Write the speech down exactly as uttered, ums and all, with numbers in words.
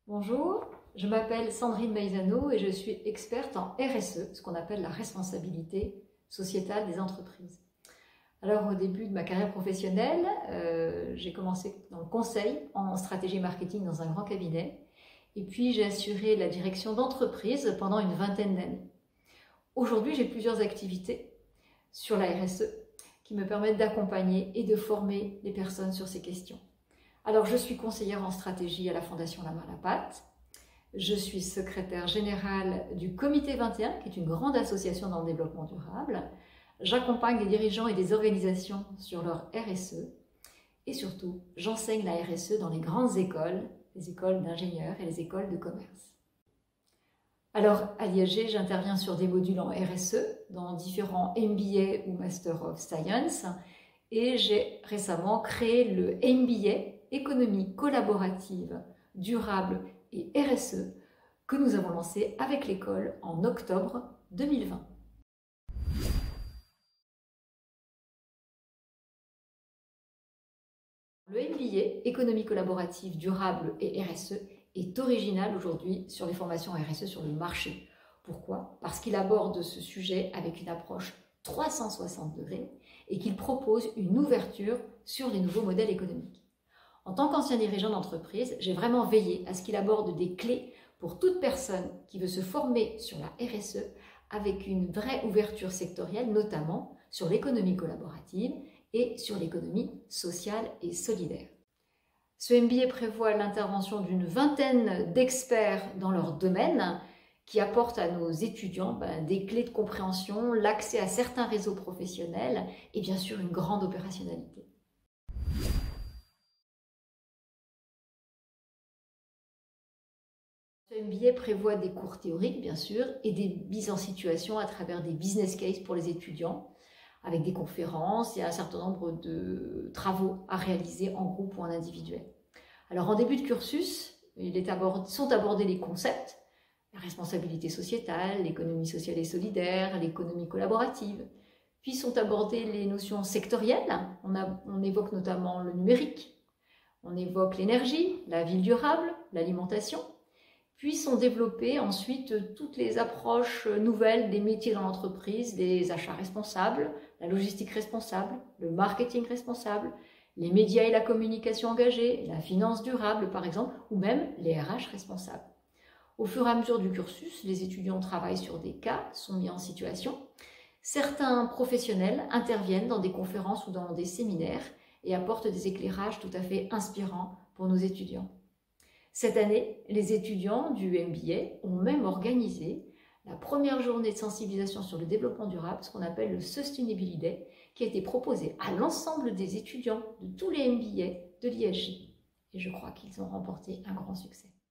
Bonjour, je m'appelle Sandrine Maizano et je suis experte en R S E, ce qu'on appelle la responsabilité sociétale des entreprises. Alors au début de ma carrière professionnelle, euh, j'ai commencé dans le conseil en stratégie marketing dans un grand cabinet et puis j'ai assuré la direction d'entreprise pendant une vingtaine d'années. Aujourd'hui, j'ai plusieurs activités sur la R S E qui me permettent d'accompagner et de former les personnes sur ces questions. Alors, je suis conseillère en stratégie à la Fondation La Main à la Pâte. Je suis secrétaire générale du Comité vingt et un, qui est une grande association dans le développement durable. J'accompagne des dirigeants et des organisations sur leur R S E. Et surtout, j'enseigne la R S E dans les grandes écoles, les écoles d'ingénieurs et les écoles de commerce. Alors, à l'I A G, j'interviens sur des modules en R S E, dans différents M B A ou Master of Science. Et j'ai récemment créé le M B A Économie collaborative, durable et R S E que nous avons lancé avec l'école en octobre deux mille vingt. Le M B A Économie collaborative, durable et R S E est original aujourd'hui sur les formations R S E sur le marché. Pourquoi? Parce qu'il aborde ce sujet avec une approche trois cent soixante degrés et qu'il propose une ouverture sur les nouveaux modèles économiques. En tant qu'ancien dirigeant d'entreprise, j'ai vraiment veillé à ce qu'il aborde des clés pour toute personne qui veut se former sur la R S E avec une vraie ouverture sectorielle, notamment sur l'économie collaborative et sur l'économie sociale et solidaire. Ce M B A prévoit l'intervention d'une vingtaine d'experts dans leur domaine qui apportent à nos étudiants ben, des clés de compréhension, l'accès à certains réseaux professionnels et bien sûr une grande opérationnalité. Ce M B A prévoit des cours théoriques, bien sûr, et des mises en situation à travers des business cases pour les étudiants, avec des conférences et un certain nombre de travaux à réaliser en groupe ou en individuel. Alors, en début de cursus, il est abordé, sont abordés les concepts, la responsabilité sociétale, l'économie sociale et solidaire, l'économie collaborative. Puis sont abordées les notions sectorielles. On, a, on évoque notamment le numérique, on évoque l'énergie, la ville durable, l'alimentation. Puis sont développées ensuite toutes les approches nouvelles des métiers dans l'entreprise, des achats responsables, la logistique responsable, le marketing responsable, les médias et la communication engagée, la finance durable par exemple, ou même les R H responsables. Au fur et à mesure du cursus, les étudiants travaillent sur des cas, sont mis en situation. Certains professionnels interviennent dans des conférences ou dans des séminaires et apportent des éclairages tout à fait inspirants pour nos étudiants. Cette année, les étudiants du M B A ont même organisé la première journée de sensibilisation sur le développement durable, ce qu'on appelle le Sustainability Day, qui a été proposé à l'ensemble des étudiants de tous les M B A de l'I A G. Et je crois qu'ils ont remporté un grand succès.